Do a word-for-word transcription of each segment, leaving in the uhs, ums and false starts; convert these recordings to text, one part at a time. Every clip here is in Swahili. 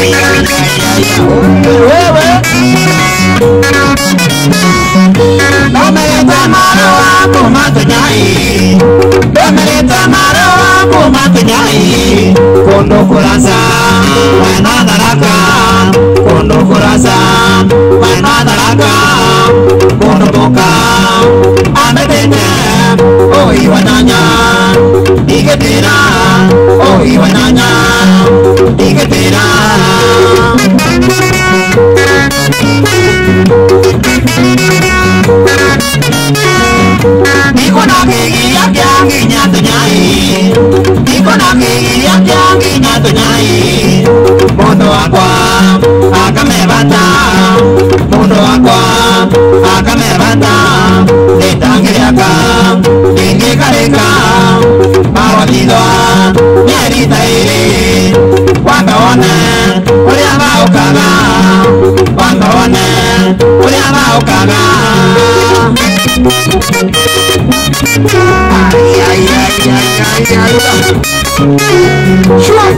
Domereta maro aku matunyai, domereta maro aku matunyai. Kondo kurasa, mana daraka. Kondo kurasa, mana daraka. Kondo boka, amedenya. Oh iwananya, iketera. Oh iwananya, iketera. Niko na kiki ya kyangi nyato nyai, niko na kiki ya kyangi nyato nyai. Mondo akwa akamebata, mondo akwa akamebata. Netangiriaka, ningekareka, mawatidwa, nyerita iri. Wakaone, uliama ukaga, wakaone, uliama ukaga. Ay, ay, ay, ay, ay, ay. Shua.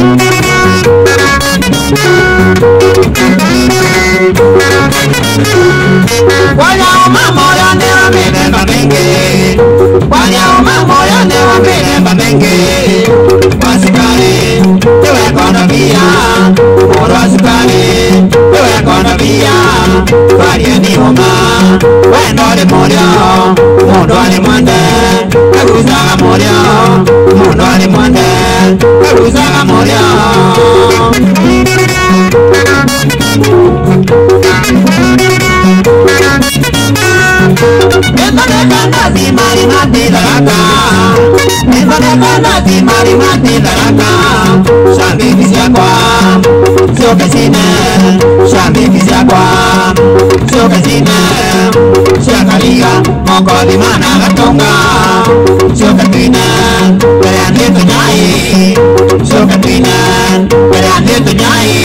Wanya uma moya ne wa mene babenge. Wanya uma moya ne wa mene babenge. Wasukari, tewe kono biya. Moro wasukari, tewe kono biya. Varia ni uma, wendo de morio. Mundo ali mwende, kaguzaga morio. Mundo ali mwende, kaguzaga morio. Nenda kanda si mari mati daraka, nenda kanda si mari mati daraka. Shambi kisiakwa, sio kesine. Shambi kisiakwa, sio kesine. Siakaliga, moko di mana gatonga. Sio ketine, kalian itu nyai. Sio ketine, kalian itu nyai.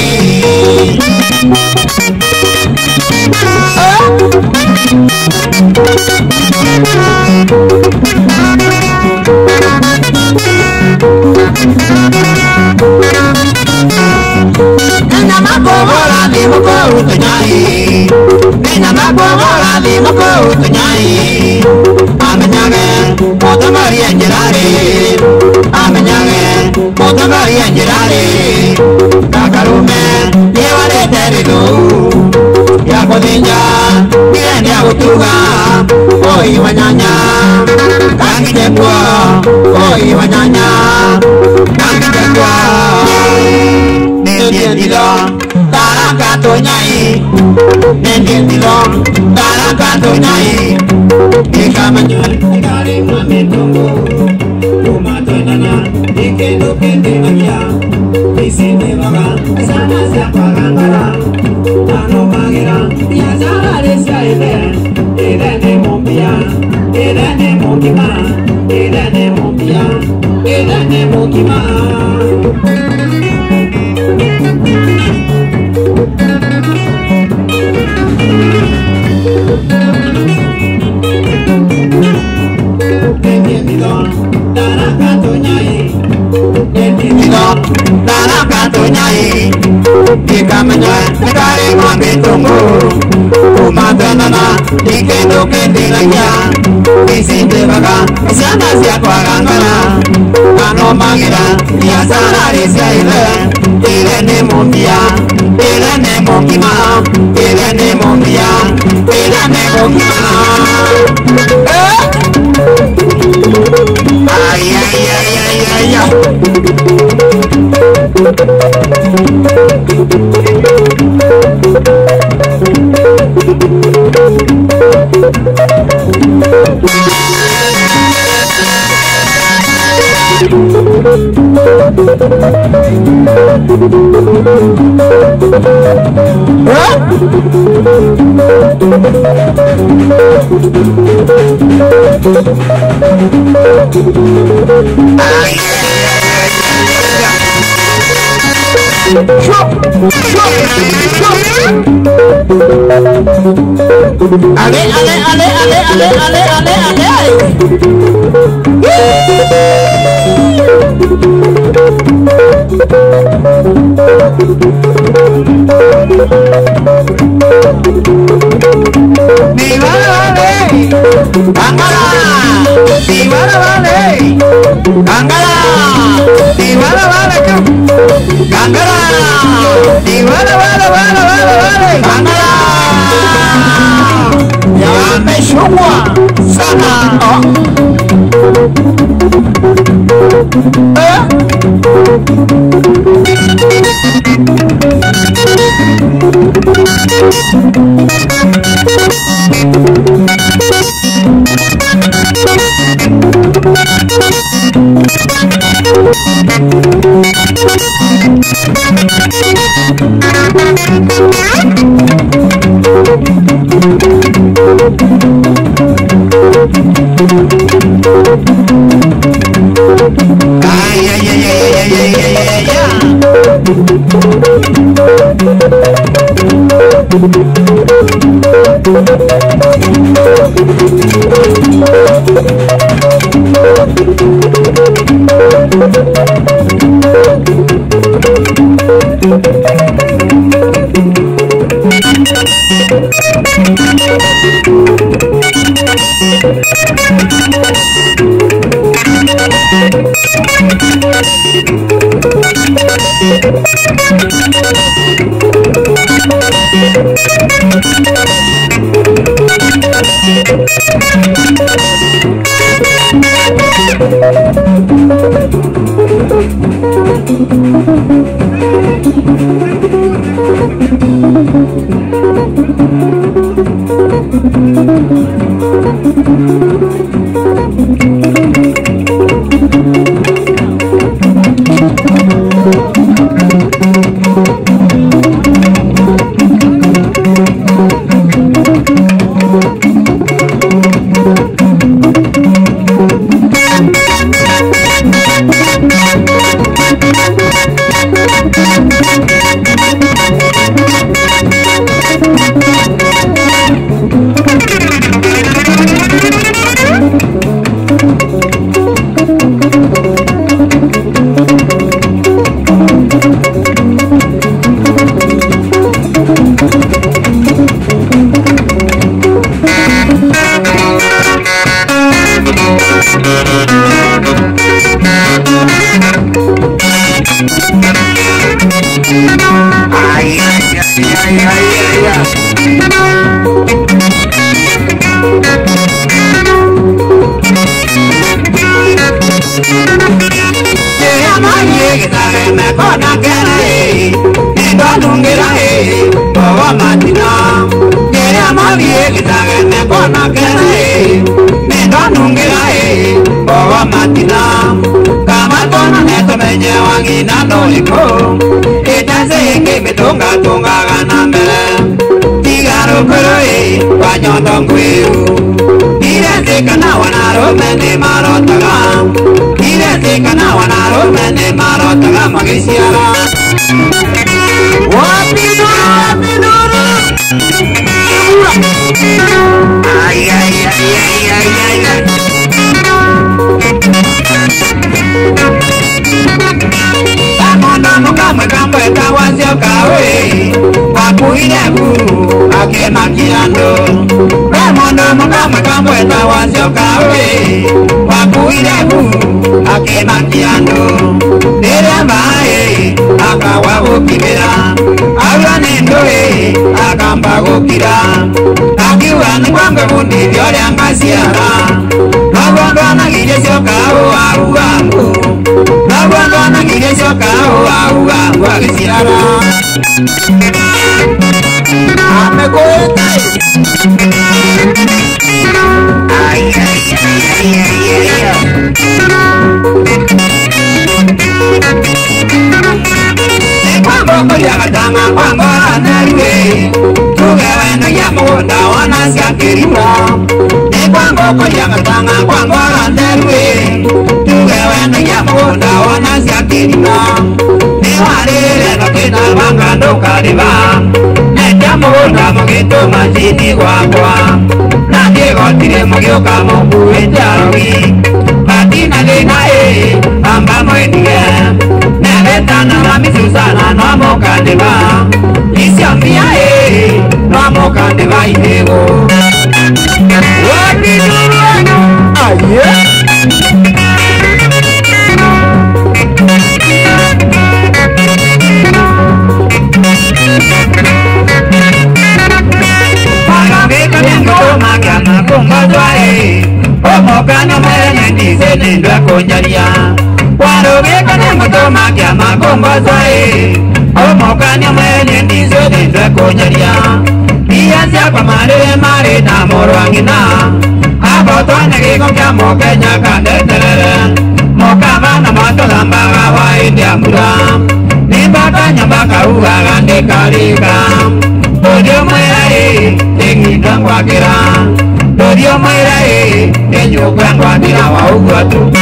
Nina makogola di moko utunyai, nina makogola di moko utunyai. Amenyage, moto Maria Angelari, amenyage, moto Maria Angelari. Kakarume, llevare terido, ya kodinja, miren ya utuga. Oi wanyanya, kangi jepwa. Oi wanyanya, kangi jepwa. Nendien dilong, taraka to nyai. Nendien dilong, taraka to nyai. Ika menjual, ikari mami tunggu. Rumah tenana, ikendo kende magia. Isini baga, sana siapa kangara. Tano magira, ya sana desa ide. Ide ne mombia, ide ne mokima. Ide ne mombia, ide ne mokima. Ika menjual, nekari mami tunggu. Rumah tenana, ikendo kende lagi. Isini baga, sana siapa kangara. Tano magira, ya sana desa ide. Ide ne mombia, ide ne mokima. Ide ne mombia, ide ne mokima. Ay, ay, ay, ay, ay, ay. Ale, ale, ale, ale, ale, ale, ale, ale. Di mana wale, Bangala. Di mana wale, Bangala. Di mana wale tuh, Bangala. Di mana wale wale wale wale, Bangala. Yame semua sana. Oh. Eh? Ay, ay, ay, ay, ay, ay, ay, ay, ay. Majini guagua, nadie gotire mogio kamo buenjawi. Batina de nae, amba moedia. Nebeta na mami susana no mo kadeba. Isi ambia e. mokanya mwenye ndize nendwa konjaria waroge kane mutoma kya makombo zwae o mokanya mwenye ndize nendwa konjaria biyanzya kwa marere mare na morwangina abo twane giko kya mokenya kandeterere mokabana matolambaga wa india mura nimbaka nyambaka ugaga ndikarika dodio mwerae engika ngwakira dodio mwerae enyuka ngwakira wa ugwatu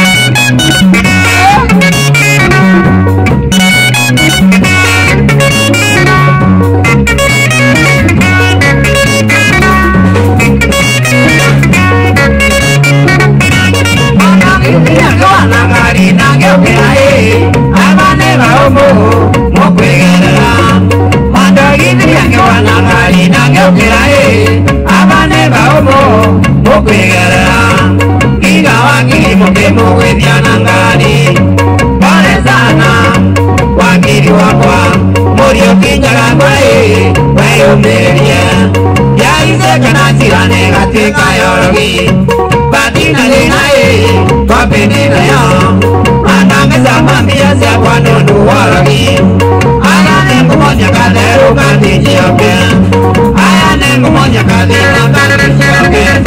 nangari nangeokerae abane baomo mokwegerera mandagini yangewa nangari nangeokerae abane baomo mokwegerera kigawa kilimoke wethia nangari pole sana wakili wakwa murio kinjaga kwae weyumirie yaizekana cirane gatika yorogi batina linae twapendina yo anameza mambia cia kwanundu worogi aya nengumonya katheru katijioke aya nengumonya kathina katijioke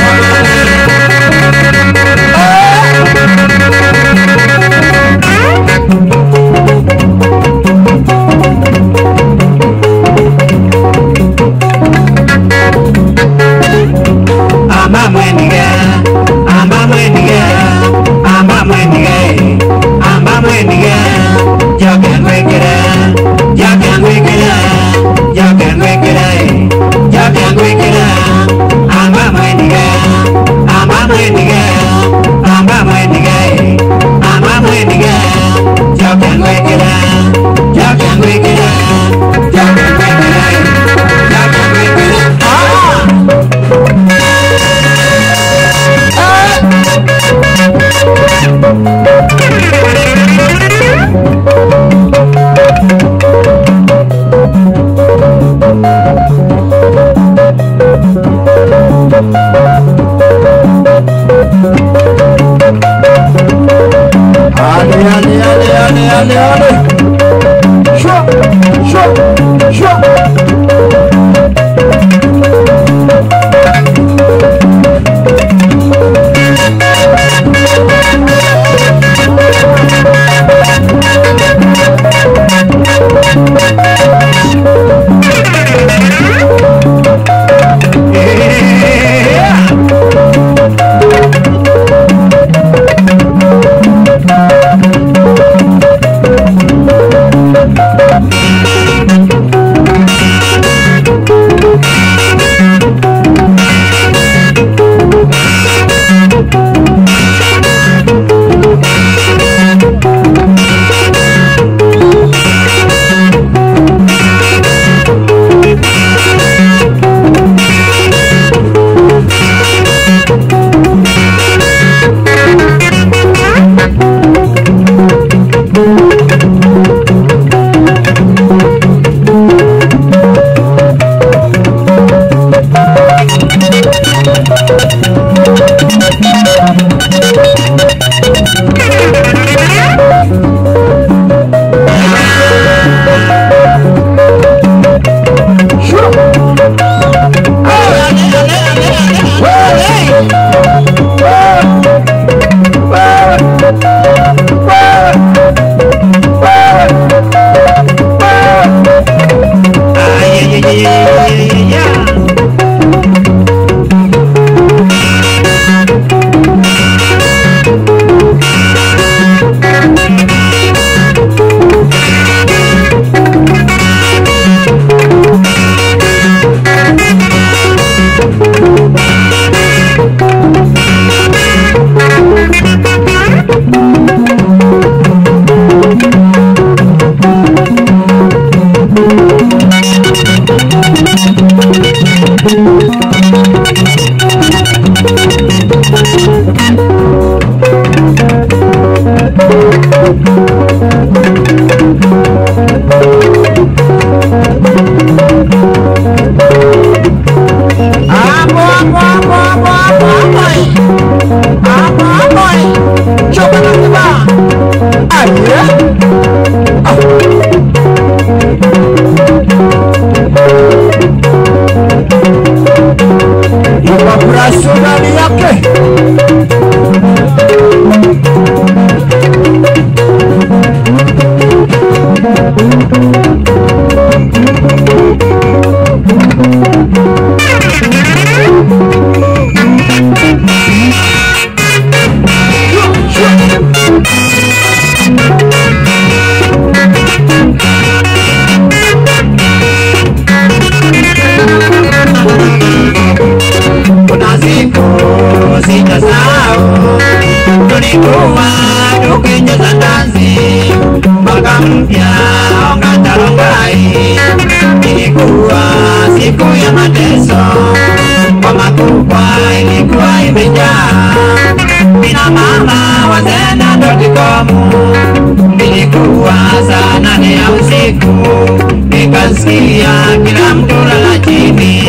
tulikuwa tukicheza dansi mwaka mpya Ongatarongai. Ilikuwa siku ya mateso kwa makubwa, ilikuwa imejaa kina mama wazee na dotikomu. Ilikuwa saa nane ya usiku, nikasikia kila mtu lala chini.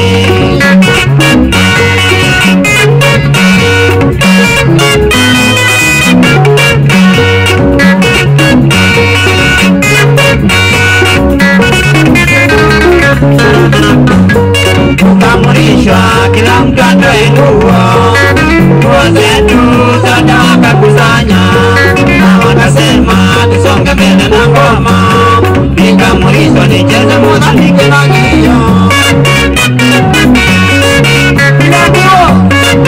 Tukamurishwa kila mtu atoe nguo, nguo zetu zote wakakusanya na wakasema tusonge mbele na ngoma. Nikamurishwa nicheze muziki kinagio kinagio.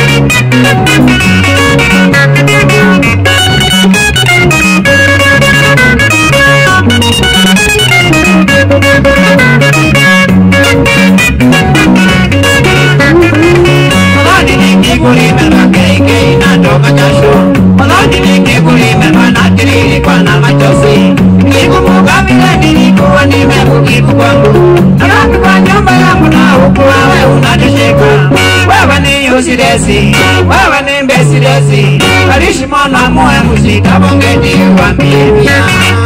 Kulima keke na toka jasho, malaki niki kulima manatiri kwa na machozi. Nikumbuka vile nilikuwa nimebukiku kwangu, narudi kwa nyumba yangu na huku wewe unatishika. Wewe ni usidesi, wewe ni mbesidesi, karishi mwana moya musika bongeti wa mbibia.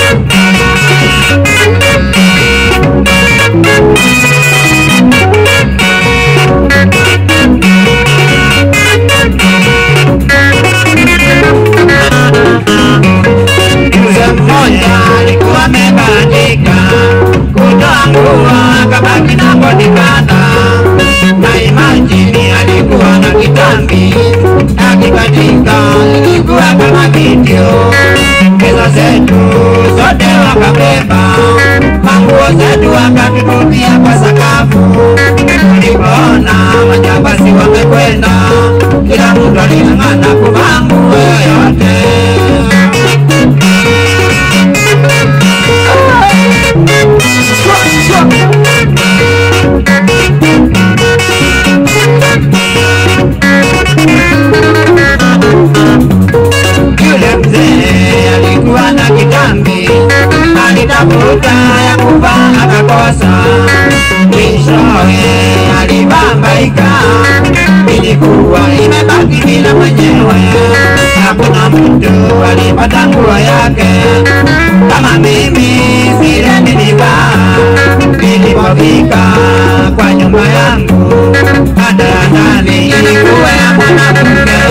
Alikuwa amebadilika kutoa nguo akabaki na bodyguard, na imagine alikuwa na kitambi akikatika, ilikuwa kama video. Pesa zetu zote wakabeba, manguo zetu wakatutupia kwa sakafu. Tulipoona majambazi wamekwenda, kila mtu aling'ang'ana kuvaa nguo yoyote. Yule mzee alikuwa na kitambi, alitafuta ya kuvaa akakosa, mwishowe alibambaika. Ilikuwa imebaki bila mwenyewe, hakuna mtu alipata nguo yake. Kama mimi vile nilivaa, nilipofika kwa nyumba yangu, hata ndani ilikuwa ya mwanamke.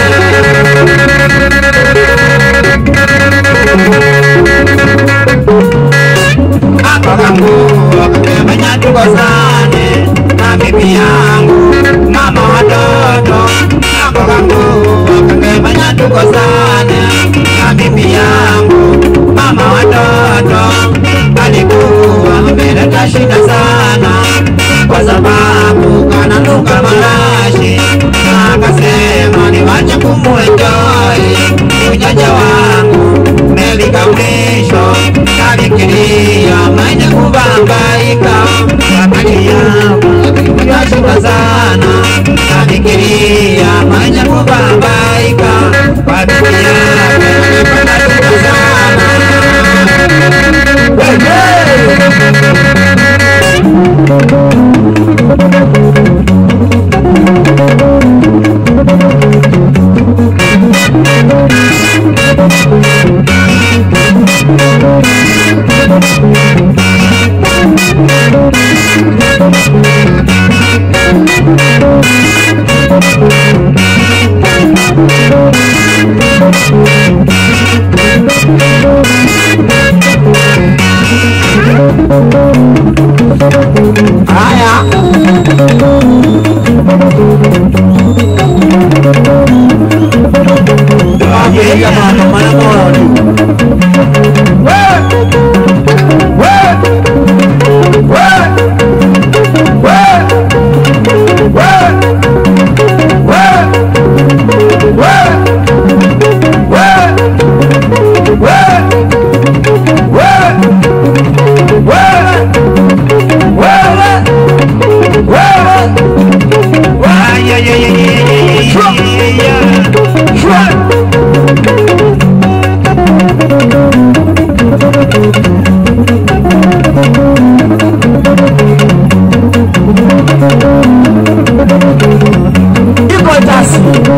Hapo kangu wakakemenya tukosane na bibi yangu, mama watoto. Hapo kangu wakakemenya tukosane na bibi yangu, mama watoto. Alikuwa ameleta shida sana kwa sababu kananuka marashi, na akasema niwache kumuenjoy ujanja wangu. Melika mwisho kalikiria mwenye kubambaika, wakati yangu akikuja shida sana. Kalikiria mwenye kubambaika, wakati yake alipata shida sana. Haya. Doa ya mana mana mori. We! We! We! We! We! We! We! Yeah, yeah, yeah, yeah, yeah, yeah, yeah, yeah. Letters